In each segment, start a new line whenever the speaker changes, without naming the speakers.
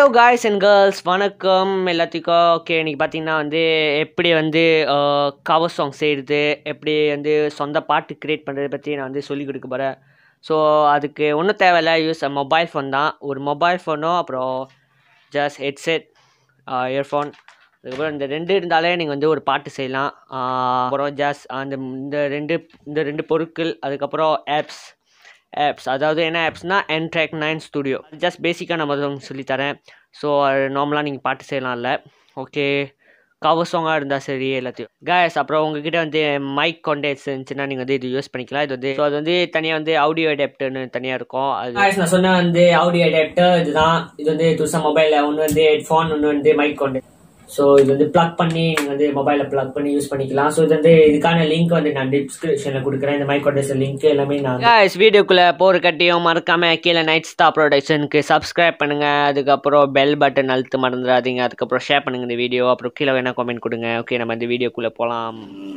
Hello guys and girls, வணக்கம் எல்லாத்துக்கும். Okay, இன்றைக்கி பார்த்தீங்கன்னா எப்படி கவர் சாங் செய்கிறது, எப்படி சொந்த பாட்டு க்ரியேட் பண்ணுறதை பற்றி நான் சொல்லிக் கொடுக்க போகிறேன். ஸோ அதுக்கு ஒன்றும் தேவையில்லை, யூஸ் மொபைல் ஃபோன் தான். ஒரு மொபைல் ஃபோனும் அப்புறம் ஜஸ்ட் ஹெட்செட், இயர்ஃபோன், அதுக்கப்புறம் இந்த ரெண்டு இருந்தாலே நீங்கள் ஒரு பாட்டு செய்யலாம். அப்புறம் ஜஸ்ட் இந்த ரெண்டு பொருட்கள், அதுக்கப்புறம் ஆப்ஸ் அதாவது என்ன ஆப்ஸ்னால் N-Track 9 ஸ்டுடியோ. ஜஸ்ட் பேசிக்காக நான் சொல்லித்தரேன். ஸோ அது நார்மலாக நீங்கள் பாட்டு செய்யலாம்ல. ஓகே, கவர் சாங்காக இருந்தால் சரி எல்லாத்தையும் காய்ஸ். அப்புறம் உங்ககிட்ட மைக் கான்டெக்ட்ஸ் இருந்துச்சுன்னா நீங்கள் இது யூஸ் பண்ணிக்கலாம். இது ஸோ அது தனியாக ஆடியோ அடாப்டர்னு தனியாக இருக்கும். அது காய்ஸ் நான் சொன்ன ஆடியோ அடாப்டர் இதுதான். இது புதுசா மொபைலில் ஒன்று ஹெட்ஃபோன், ஒன்று மைக் கான்டெக்ட். ஸோ இது ப்ளக் பண்ணி நீங்கள் மொபைலில் ப்ளக் பண்ணி யூஸ் பண்ணிக்கலாம். ஸோ இதுக்கான லிங்க் நான் டிஸ்கிரிப்ஷனில் கொடுக்குறேன். இந்த மைக் கான்டெக்ட் லிங்க் எல்லாமே நான் வீடியோக்குள்ளே போகிற கட்டியும் மறக்காமல் கீழே நைட் ஸ்டார் ப்ரொடக்ஷனுக்கு சப்ஸ்கிரைப் பண்ணுங்கள். அதுக்கப்புறம் பெல் பட்டன் அழுத்த மறந்துடாதீங்க. அதுக்கப்புறம் ஷேர் பண்ணுங்கள் இந்த வீடியோ. அப்புறம் கீழே வேணால் கமெண்ட் கொடுங்க. ஓகே, நம்ம இந்த வீடியோக்குள்ளே போகலாம்.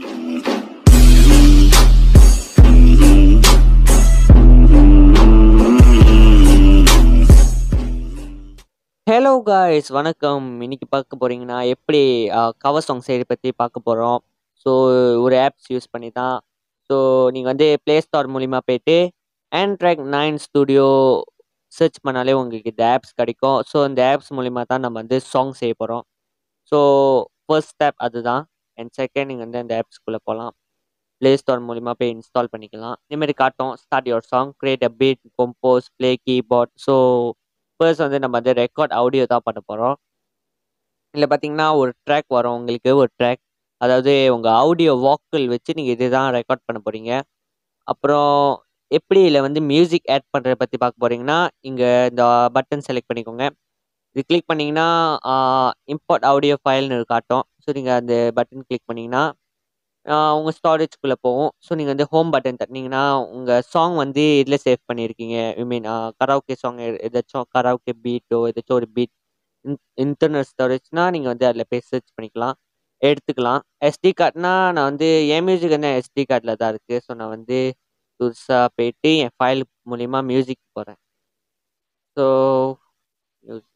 ஹலோ காய்ஸ், வணக்கம். இன்னைக்கு பார்க்க போகிறீங்கன்னா எப்படி கவர் சாங் செய்கிறத பற்றி பார்க்க போகிறோம். ஸோ ஒரு ஆப்ஸ் யூஸ் பண்ணி தான். ஸோ நீங்கள் ப்ளே ஸ்டோர் மூலிமா போய்ட்டு N-Track 9 ஸ்டுடியோ சர்ச் பண்ணாலே உங்களுக்கு இந்த ஆப்ஸ் கிடைக்கும். ஸோ இந்த ஆப்ஸ் மூலிமா தான் நம்ம சாங் செய்ய போகிறோம். ஸோ ஃபர்ஸ்ட் ஸ்டெப் அதுதான். அண்ட் செகண்ட் நீங்கள் அந்த ஆப்ஸ்குள்ளே போகலாம். ப்ளே ஸ்டோர் மூலிமா போய் இன்ஸ்டால் பண்ணிக்கலாம். இதேமாரி காட்டும், start your song, create a beat, compose, play keyboard. So first நம்ம ரெக்கார்ட் ஆடியோ தான் பண்ண போகிறோம். இதில் பார்த்தீங்கன்னா ஒரு ட்ராக் வரும் உங்களுக்கு, ஒரு ட்ராக், அதாவது உங்கள் ஆடியோ வாக்கல் வச்சு நீங்கள் இது தான் ரெக்கார்ட் பண்ண போகிறீங்க. அப்புறம் எப்படி இதில் மியூசிக் ஆட் பண்ணுறதை பற்றி பார்க்க போகிறீங்கன்னா, இங்கே இந்த பட்டன் செலக்ட் பண்ணிக்கோங்க. இது கிளிக் பண்ணிங்கன்னா இம்போர்ட் ஆடியோ ஃபைல்னு காட்டும். ஸோ நீங்கள் அந்த பட்டன் கிளிக் பண்ணிங்கன்னா உங்கள் ஸ்டோரேஜ்குள்ளே போகும். ஸோ நீங்கள் ஹோம் பட்டன் தட்டினீங்கன்னா உங்கள் சாங் இதில் சேவ் பண்ணியிருக்கீங்க. ஐ மீன் கராோக்கே சாங், ஏதாச்சும் கராோக்கே பீட்டோ, ஏதாச்சும் ஒரு பீட் இன்டர்னல் ஸ்டோரேஜ்னால் நீங்கள் அதில் போய் சர்ச் பண்ணிக்கலாம், எடுத்துக்கலாம். எஸ்டி கார்ட்னா நான் என் மியூசிக் எஸ்டி கார்டில் தான் இருக்குது. ஸோ நான் புதுசாக போயிட்டு என் ஃபைல் மூலிமா மியூசிக் போகிறேன். ஸோ மியூசிக்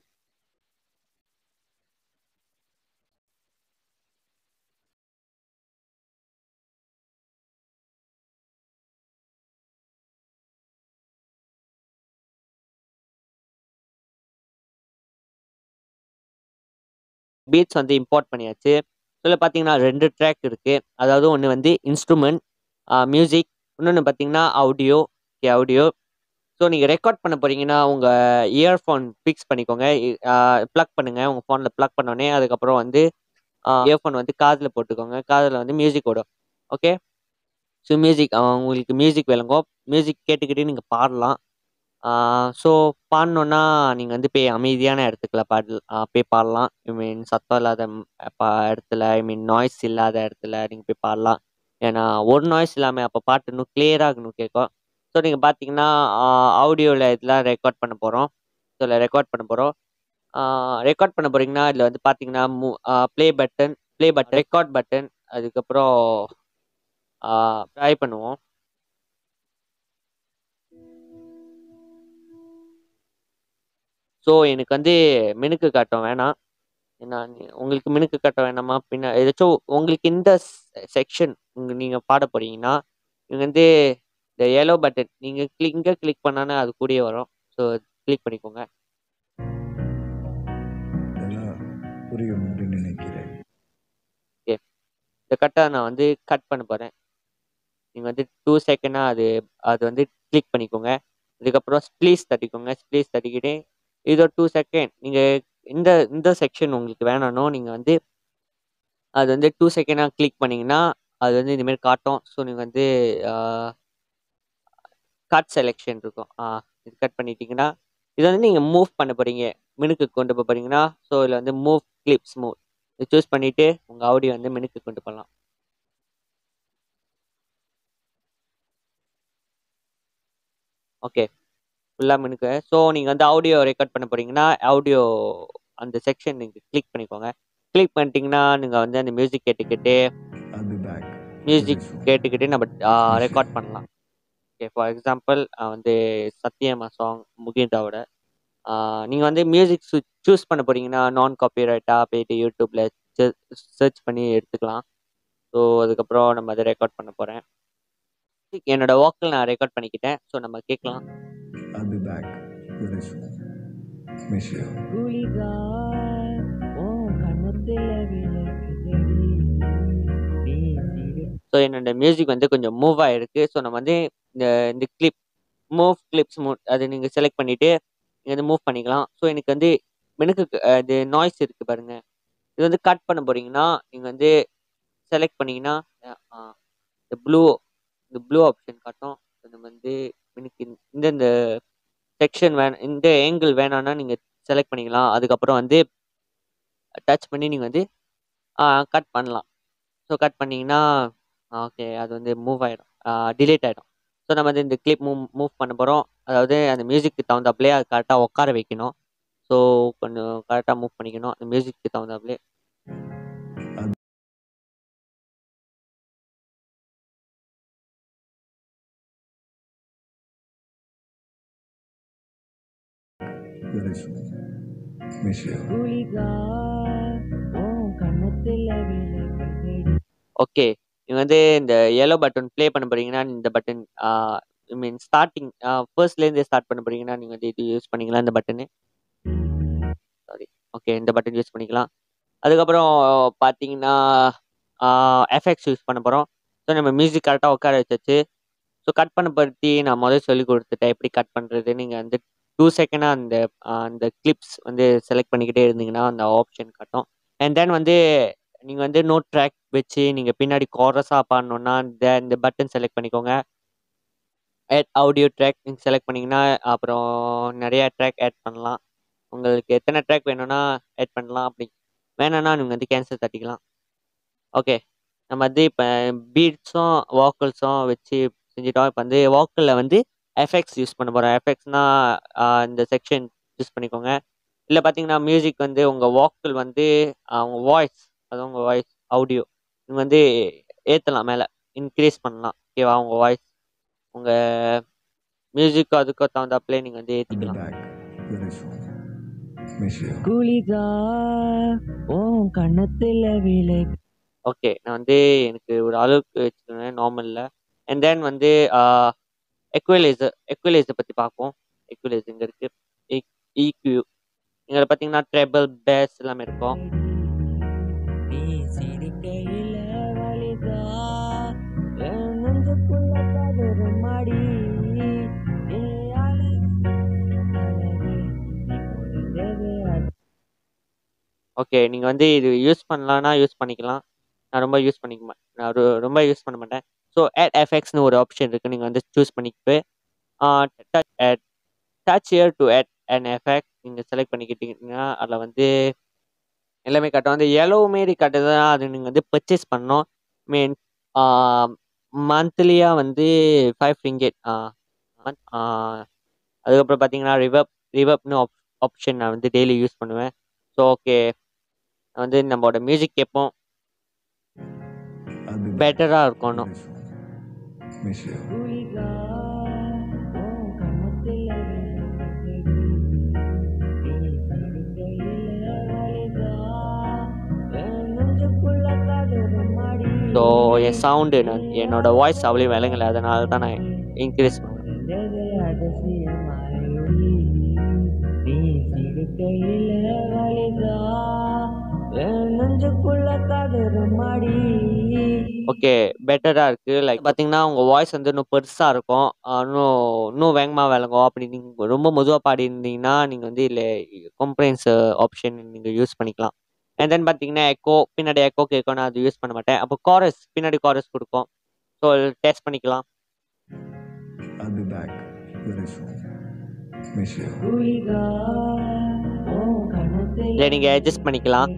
பீட்ஸ் இம்போர்ட் பண்ணியாச்சு. இதில் பார்த்தீங்கன்னா 2 ட்ராக் இருக்குது. அதாவது ஒன்று இன்ஸ்ட்ருமெண்ட் மியூசிக், இன்னொன்று பார்த்தீங்கன்னா ஆடியோ. ஸோ நீங்கள் ரெக்கார்ட் பண்ண போகிறீங்கன்னா உங்கள் இயர்ஃபோன் ஃபிக்ஸ் பண்ணிக்கோங்க. ப்ளக் பண்ணுங்கள் உங்கள் ஃபோனில். ப்ளக் பண்ணோடனே அதுக்கப்புறம் இயர்ஃபோன் காதில் போட்டுக்கோங்க. காதில் மியூசிக் ஓடும். ஓகே, ஸோ மியூசிக் உங்களுக்கு மியூசிக் விளங்கும். மியூசிக் கேட்டுக்கிட்டே நீங்கள் பாடலாம். ஸோ பாடணுன்னா நீங்கள் போய் அமைதியான இடத்துக்குள்ள போய் பாடலாம். ஐ மீன் சத்தம் இல்லாத இடத்துல, ஐ மீன் நாய்ஸ் இல்லாத இடத்துல நீங்கள் போய் பாடலாம். ஏன்னா ஒரு நாய்ஸ் இல்லாமல் அப்போ பாட்டு இன்னும் கிளியராக கேட்கும். ஸோ நீங்கள் பார்த்தீங்கன்னா ஆடியோவில் இதெல்லாம் ரெக்கார்ட் பண்ண போகிறோம். ஸோ இதில் ரெக்கார்ட் பண்ண போகிறோம். ரெக்கார்ட் பண்ண போகிறீங்கன்னா இதில் பார்த்தீங்கன்னா ப்ளே பட்டன், ரெக்கார்ட் பட்டன், அதுக்கப்புறம் ட்ரை பண்ணுவோம். ஸோ எனக்கு மினுக்கு காட்டும் வேணாம். ஏன்னா உங்களுக்கு மினுக்கு காட்ட வேணாமா, பின்ன ஏதாச்சும் உங்களுக்கு இந்த செக்ஷன் நீங்கள் பாட போகிறீங்கன்னா நீங்கள் இந்த எல்லோ பட்டன் நீங்கள் இங்கே கிளிக் பண்ணானே அது கூடயே வரும். ஸோ கிளிக் பண்ணிக்கோங்க. ஓகே, இந்த கட்டை நான் கட் பண்ண போகிறேன். நீங்கள் 2 செகண்டாக அது கிளிக் பண்ணிக்கோங்க. அதுக்கப்புறம் ஸ்ப்ளீஸ் தட்டிக்கோங்க. ஸ்ப்ளீஸ் தட்டிக்கிட்டே இது ஒரு 2 செகண்ட் நீங்கள் இந்த செக்ஷன் உங்களுக்கு வேணானோ நீங்கள் அது 2 செகண்டாக கிளிக் பண்ணிங்கன்னா அது இந்தமாரி காட்டும். ஸோ நீங்கள் கட் செலெக்ஷன் இருக்கும். இது கட் பண்ணிட்டீங்கன்னா இதை நீங்கள் மூவ் பண்ண போகிறீங்க, மினுக்கு கொண்டு போக போகிறீங்கன்னா. ஸோ இதில் மூவ் கிளிப்ஸ் மூவ் இது சூஸ் பண்ணிவிட்டு உங்கள் ஆடியோ மினுக்கு கொண்டு போகலாம். ஓகே, ஃபுல்லாக மினுக்கு. ஸோ நீங்கள் ஆடியோ ரெக்கார்ட் பண்ண போகிறீங்கன்னா ஆடியோ அந்த செக்ஷன் நீங்கள் கிளிக் பண்ணிக்கோங்க. கிளிக் பண்ணிட்டீங்கன்னா நீங்கள் அந்த மியூசிக் கேட்டுக்கிட்டே நம்ம ரெக்கார்ட் பண்ணலாம். ஓகே, ஃபார் எக்ஸாம்பிள் சத்யமா சாங் முகிதாவோட. நீங்கள் வந்து மியூசிக் சூஸ் பண்ண போறீங்கன்னா நான் காப்பிரைட்டாக போயிட்டு யூடியூப்ல சர்ச் பண்ணி எடுத்துக்கலாம். ஸோ அதுக்கப்புறம் நம்ம அதை ரெக்கார்ட் பண்ண போகிறேன். என்னோட வாக்கில் நான் ரெக்கார்ட் பண்ணிக்கிட்டேன். ஸோ நம்ம கேட்கலாம்.
I'll be back very soon. Miss you.
So என்னோட மியூசிக் வந்து கொஞ்சம் மூவ் ஆகிருக்கு. ஸோ நம்ம வந்து இந்த இந்த கிளிப்ஸ் அது நீங்கள் செலக்ட் பண்ணிவிட்டு நீங்கள் வந்து மூவ் பண்ணிக்கலாம். ஸோ எனக்கு வந்து இது நாய்ஸ் இருக்குது பாருங்க. இது வந்து கட் பண்ண போறீங்கன்னா நீங்கள் வந்து செலக்ட் பண்ணீங்கன்னா இந்த ப்ளூ ஆப்ஷன் காட்டும். நம்ம வந்து எனக்கு இந்த செக்ஷன் இந்த ஏங்கிள் வேணான்னா நீங்கள் செலக்ட் பண்ணிக்கலாம். அதுக்கப்புறம் வந்து டச் பண்ணி நீங்கள் வந்து கட் பண்ணலாம். ஸோ கட் பண்ணிங்கன்னா ஓகே அது வந்து மூவ் ஆகிடும், டிலீட் ஆகிடும். ஸோ நம்ம வந்து இந்த கிளிப் மூவ் பண்ண போகிறோம். அதாவது அந்த மியூசிக்கு தகுந்தாப்புலே அது கரெக்டாக உட்கார வைக்கணும். ஸோ கொஞ்சம் கரெக்டாக மூவ் பண்ணிக்கணும் அந்த மியூசிக்கு தகுந்தாப்புலே.
Very soon. Miss you.
Okay, நீங்கள் வந்து இந்த yellow பட்டன் ப்ளே பண்ண போறீங்கன்னா இந்த பட்டன் ஐ மீன் ஸ்டார்டிங் ஃபர்ஸ்ட்லேருந்து ஸ்டார்ட் பண்ண போறீங்கன்னா நீங்கள் வந்து இது யூஸ் பண்ணிக்கலாம். இந்த பட்டனு சாரி ஓகே இந்த பட்டன் யூஸ் பண்ணிக்கலாம். அதுக்கப்புறம் பார்த்தீங்கன்னா எஃபெக்ட்ஸ் யூஸ் பண்ண போகிறோம். ஸோ நம்ம மியூசிக் கரெக்டாக உட்கார வச்சாச்சு. ஸோ கட் பண்ண பற்றி நான் முதல்ல சொல்லி கொடுத்துட்டேன் எப்படி கட் பண்ணுறது. நீங்கள் வந்து 2 செகண்டாக அந்த கிளிப்ஸ் வந்து செலக்ட் பண்ணிக்கிட்டே இருந்தீங்கன்னா அந்த ஆப்ஷன் காட்டும். அண்ட் தென் வந்து நீங்கள் வந்து நோட் ட்ராக் வச்சு நீங்கள் பின்னாடி கோரஸாக பாடணுன்னா இந்த பட்டன் செலக்ட் பண்ணிக்கோங்க. ஆட் ஆடியோ ட்ராக் நீங்கள் செலக்ட் பண்ணிங்கன்னா அப்புறம் நிறையா ட்ராக் ஆட் பண்ணலாம். உங்களுக்கு எத்தனை ட்ராக் வேணும்னா ஆட் பண்ணலாம். அப்படி வேணும்னா நீங்கள் வந்து கேன்சல் தட்டிக்கலாம். ஓகே, நம்ம வந்து இப்போ பீட்ஸும் வாக்கல்ஸும் வச்சு செஞ்சுட்டோம். இப்போ வந்து வாக்கலில் வந்து எஃபெக்ட்ஸ் யூஸ் பண்ண போகிறோம். எஃபெக்ட்ஸ்னால் இந்த செக்ஷன் யூஸ் பண்ணிக்கோங்க. இல்லை பார்த்தீங்கன்னா மியூசிக் வந்து உங்கள் வாக்கல் வந்து உங்கள் வாய்ஸ், அதாவது உங்கள் வாய்ஸ் ஆடியோ நீங்கள் வந்து ஏற்றலாம், மேலே இன்க்ரீஸ் பண்ணலாம். ஓகேவா, உங்கள் வாய்ஸ் உங்கள் மியூசிக்கு அதுக்கு தகுந்தாப்புலே நீங்கள் வந்து
I'll be
ஏற்றிக்கலாம்.
back very soon. Miss you.
Okay, நான் வந்து எனக்கு ஒரு அளவுக்கு வச்சுருவேன் நார்மலில். அண்ட் தென் வந்து எக்வலைசர் பற்றி பார்ப்போம். எக்வலைசர் இங்கே இருக்குது. EQ இதில் பார்த்தீங்கன்னா ட்ரெபிள் பேஸ் எல்லாமே இருக்கும். ஓகே, நீங்கள் வந்து இது யூஸ் பண்ணலான்னா யூஸ் பண்ணிக்கலாம். நான் ரொம்ப யூஸ் ரொம்ப யூஸ் பண்ண மாட்டேன். ஸோ ஆட் எஃபெக்ட்ஸ்னு ஒரு ஆப்ஷன் இருக்குது. நீங்கள் வந்து சூஸ் பண்ணிக்கிட்டு touch here to add an effect நீங்கள் செலக்ட் பண்ணிக்கிட்டீங்கன்னா அதில் வந்து எல்லாமே காட்டும். அந்த yellow மாரி காட்டுதுன்னா அது நீங்கள் வந்து பர்ச்சேஸ் பண்ணணும். மீன் மந்த்லியாக வந்து 5 ringgit. அதுக்கப்புறம் பார்த்தீங்கன்னா ரிவர்ப்னு ஆப்ஷன் நான் வந்து டெய்லி யூஸ் பண்ணுவேன். ஸோ ஓகே, வந்து நம்மளோட மியூசிக் கேட்போம்,
I'll be back
பெட்டராக இருக்கணும்.
very soon. Miss you.
So என் சவுண்டு என்னோட வாய்ஸ் அவ்வளோ விளங்கலை, அதனால தான் நான் இன்க்ரீஸ் பண்ணேன். ஓகே, பெட்டராக இருக்குது. லைக் பார்த்தீங்கன்னா உங்கள் வாய்ஸ் வந்து இன்னும் பெருசாக இருக்கும், இன்னும் வேகமாக விளங்கும். அப்படி நீங்கள் ரொம்ப மெதுவாக பாடியிருந்தீங்கன்னா நீங்கள் வந்து இதில் கம்ப்ளைண்ட்ஸ் ஆப்ஷன் நீங்கள் யூஸ் பண்ணிக்கலாம். அண்ட் தென் பார்த்தீங்கன்னா பின்னாடி எக்கோ கேட்கும், நான் அது யூஸ் பண்ண மாட்டேன். அப்போ பின்னாடி காரஸ் கொடுக்கும். ஸோ டெஸ்ட் பண்ணிக்கலாம்.
I'll be back very soon. Miss you.
இல்லை நீங்கள் அட்ஜஸ்ட் பண்ணிக்கலாம்.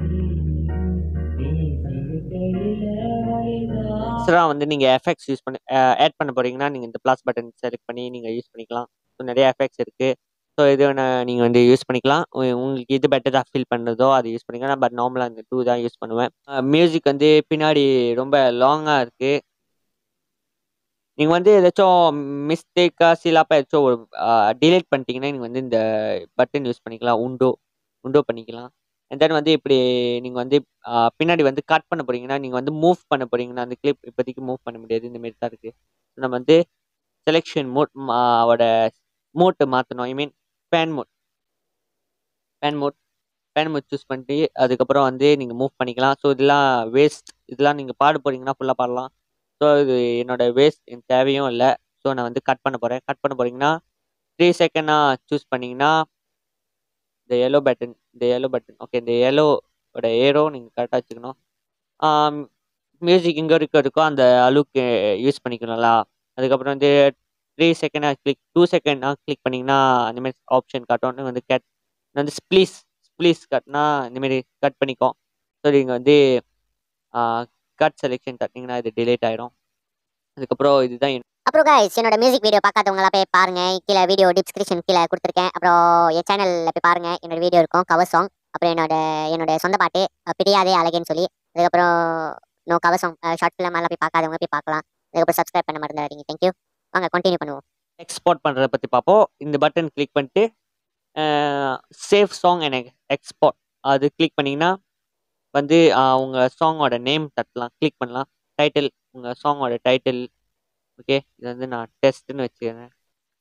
எக்ஸ்ட்ரா வந்து நீங்கள் எஃபெக்ட்ஸ் யூஸ் பண்ணி ஆட் பண்ண போகிறீங்கன்னா நீங்கள் இந்த ப்ளஸ் பட்டன் செலக்ட் பண்ணி நீங்கள் யூஸ் பண்ணிக்கலாம். ஸோ நிறைய எஃபெக்ட்ஸ் இருக்குது. ஸோ இது நீங்கள் வந்து யூஸ் பண்ணிக்கலாம். உங்களுக்கு இது பெட்டராக ஃபீல் பண்ணுறதோ அது யூஸ் பண்ணிக்கலாம். பட் நார்மலாக இந்த 2 தான் யூஸ் பண்ணுவேன். மியூசிக் வந்து பின்னாடி ரொம்ப லாங்காக இருக்குது. நீங்கள் வந்து ஏதாச்சும் மிஸ்டேக்காக சிலாப்பாக ஏதாச்சும் ஒரு டிலேட் பண்ணிட்டீங்கன்னா நீங்கள் வந்து இந்த பட்டன் யூஸ் பண்ணிக்கலாம். உண்டோ பண்ணிக்கலாம். அண்ட் தென் வந்து இப்படி நீங்கள் வந்து பின்னாடி வந்து கட் பண்ண போகிறீங்கன்னா நீங்கள் வந்து மூவ் பண்ண போகிறீங்கன்னா அந்த கிளிப் இப்போதைக்கு மூவ் பண்ண முடியாது. இந்த மாரி தான் இருக்குது. நம்ம வந்து செலெக்ஷன் அவட மோட்டை மாற்றணும். I mean pan mode pan mode pan mode choose பண்ணிட்டு அதுக்கப்புறம் வந்து நீங்கள் மூவ் பண்ணிக்கலாம். ஸோ இதெல்லாம் வேஸ்ட். இதெல்லாம் நீங்கள் பாட போகிறீங்கன்னா ஃபுல்லாக பாடலாம். ஸோ இது என்னோட வேஸ்ட் எனக்கு தேவையும் இல்லை. ஸோ நான் வந்து கட் பண்ண போகிறேன். கட் பண்ண போகிறீங்கன்னா 3 செகண்டாக சூஸ் பண்ணிங்கன்னா இந்த எல்லோ பட்டன் ஓகே. இந்த எல்லோட ஏரோ நீங்கள் கரெக்டாக வச்சுக்கணும். மியூசிக் இங்கே இருக்கோ அந்த அளவுக்கு யூஸ் பண்ணிக்கணும்ல. அதுக்கப்புறம் வந்து 3 செகண்டாக 2 செகண்டாக கிளிக் பண்ணிங்கன்னா அந்தமாரி ஆப்ஷன் காட்டும். வந்து வந்து ஸ்ப்ளீஸ் கட்னா இந்தமாரி கட் பண்ணிக்கோ. ஸோ நீங்கள் வந்து கட் செலெக்ஷன் தட்டிங்கன்னா இது டிலேட் ஆகிடும். அதுக்கப்புறம் இதுதான்
அப்புறம் guys என்னோட மியூசிக் வீடியோ பார்க்காதவங்களாம் போய் பாருங்க. கீழே வீடியோ டிஸ்கிரிப்ஷன் கீழே கொடுத்துருக்கேன். அப்புறம் என் சேனலில் போய் பாருங்க. என்னோட வீடியோ இருக்கும் கவர் சாங். அப்புறம் என்னோட சொந்த பாட்டு பிரியாதே அழகேன்னு சொல்லி. அதுக்கப்புறம் no cover song short film எல்லாம் போய் பார்க்காதவங்க போய் பார்க்கலாம். அதுக்கப்புறம் சப்ஸ்கிரைப் பண்ண மறந்துடாதீங்க. தேங்க்யூ. வாங்க கண்டினியூ பண்ணுவோம்.
எக்ஸ்போர்ட் பண்ணுறத பற்றி பார்ப்போம். இந்த பட்டன் கிளிக் பண்ணிட்டு சேவ் சாங் அண்ட் எக்ஸ்போர்ட் அது கிளிக் பண்ணிங்கன்னா வந்து உங்கள் சாங்கோட நேம் தட்டலாம். கிளிக் பண்ணலாம். டைட்டில் உங்கள் சாங்கோட டைட்டில் ஓகே. இது வந்து நான் டெஸ்ட்டுன்னு வச்சுக்கிறேன்.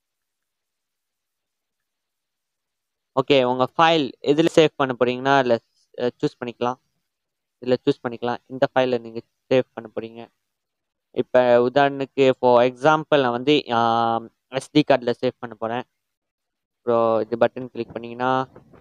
ஓகே. உங்கள் ஃபைல் எதில் சேவ் பண்ண போகிறீங்கன்னா அதில் சூஸ் பண்ணிக்கலாம். இந்த ஃபைலில் நீங்கள் சேவ் பண்ண போகிறீங்க. இப்போ உதாரணத்துக்கு ஃபார் எக்ஸாம்பிள் நான் வந்து SD கார்டில் சேவ் பண்ண போகிறேன். அப்புறம் இது பட்டன் கிளிக் பண்ணிங்கன்னா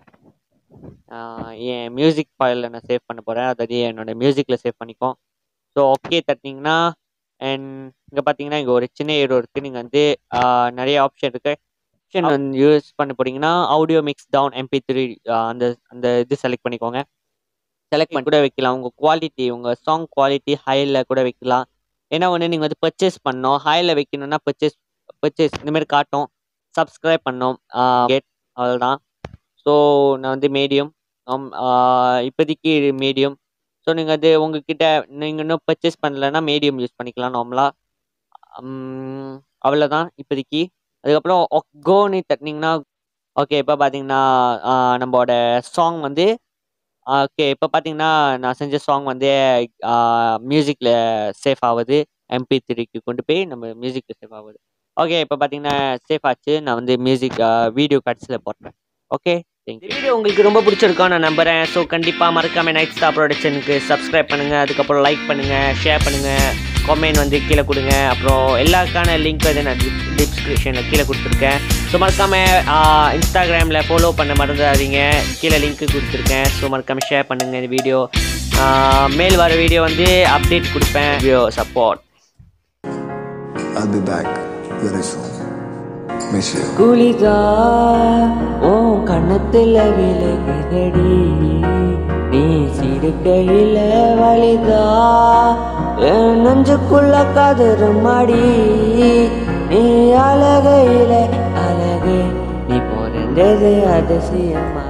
என் மியூசிக் ஃபைலில் நான் சேவ் பண்ண போகிறேன். அதாவது என்னோட மியூசிக்கில் சேவ் பண்ணிக்கோ. ஸோ ஓகே தட்டினீங்கன்னா அண்ட் இங்கே பார்த்தீங்கன்னா இங்கே ஒரு சின்ன ஏரோ இருக்குது. நீங்கள் வந்து நிறைய ஆப்ஷன் இருக்குது. ஆப்ஷன் வந்து யூஸ் பண்ண போகிறீங்கன்னா ஆடியோ மிக்ஸ் டவுன் MP3 அந்த இது செலக்ட் பண்ணிக்கோங்க. செலக்ட் பண்ணி கூட வைக்கலாம். உங்கள் குவாலிட்டி உங்கள் சாங் குவாலிட்டி ஹையில் கூட வைக்கலாம். ஏன்னா ஒன்று நீங்கள் வந்து பர்ச்சேஸ் பண்ணோம். ஹையில் வைக்கணும்னா பர்ச்சேஸ் இந்தமாரி காட்டும். சப்ஸ்கிரைப் பண்ணோம் கேட் அவ்வளோதான். ஸோ நான் வந்து மீடியம் இப்போதைக்கு மீடியம். ஸோ நீங்கள் அது உங்ககிட்ட நீங்கள் இன்னும் பர்ச்சேஸ் பண்ணலைன்னா மீடியம் யூஸ் பண்ணிக்கலாம் நார்மலாக. அவ்வளோதான் இப்போதைக்கு. அதுக்கப்புறம் கோன்னு தட்டினீங்கன்னா ஓகே. இப்போ பார்த்தீங்கன்னா நம்மளோட சாங் வந்து ஓகே. இப்போ பார்த்தீங்கன்னா நான் செஞ்ச சாங் வந்து மியூசிக்கில் சேஃப் ஆகுது. MP3க்கு கொண்டு போய் நம்ம மியூசிக்கில் சேஃப் ஆகுது. ஓகே. இப்போ பார்த்தீங்கன்னா சேஃப் ஆச்சு. நான் வந்து மியூசிக் வீடியோ கட்ஸில் போட்டேன். ஓகே. இந்த வீடியோ உங்களுக்கு ரொம்ப பிடிச்சிருக்கோம் நான் நம்புகிறேன். ஸோ கண்டிப்பாக மறக்காமல் நைட் ஸ்டார் ப்ரொடக்ஷனுக்கு சப்ஸ்கிரைப் பண்ணுங்கள். அதுக்கப்புறம் லைக் பண்ணுங்கள், ஷேர் பண்ணுங்கள், கமெண்ட் வந்து கீழே கொடுங்க. அப்புறம் எல்லாருக்கான லிங்க் வந்து நான் டிஸ்கிரிப்ஷனில் கீழே கொடுத்துருக்கேன். ஸோ மறக்காமல் இன்ஸ்டாகிராமில் ஃபாலோ பண்ண மறந்துடாதீங்க. கீழே லிங்க்கு கொடுத்துருக்கேன். ஸோ மறக்காமல் ஷேர் பண்ணுங்கள் இந்த வீடியோ. மேல் வர வீடியோ வந்து அப்டேட் கொடுப்பேன். Video support.
I'll be back very soon. Miss you.
குளிதா ஓ கண்ணத்துல விலகுதடி நீ சிறுக்கையில வலிதா என் நெஞ்சுக்குள்ள கதறுமாடி நீ அழகையில அழகே நீ பிறந்தது அதிசயமா.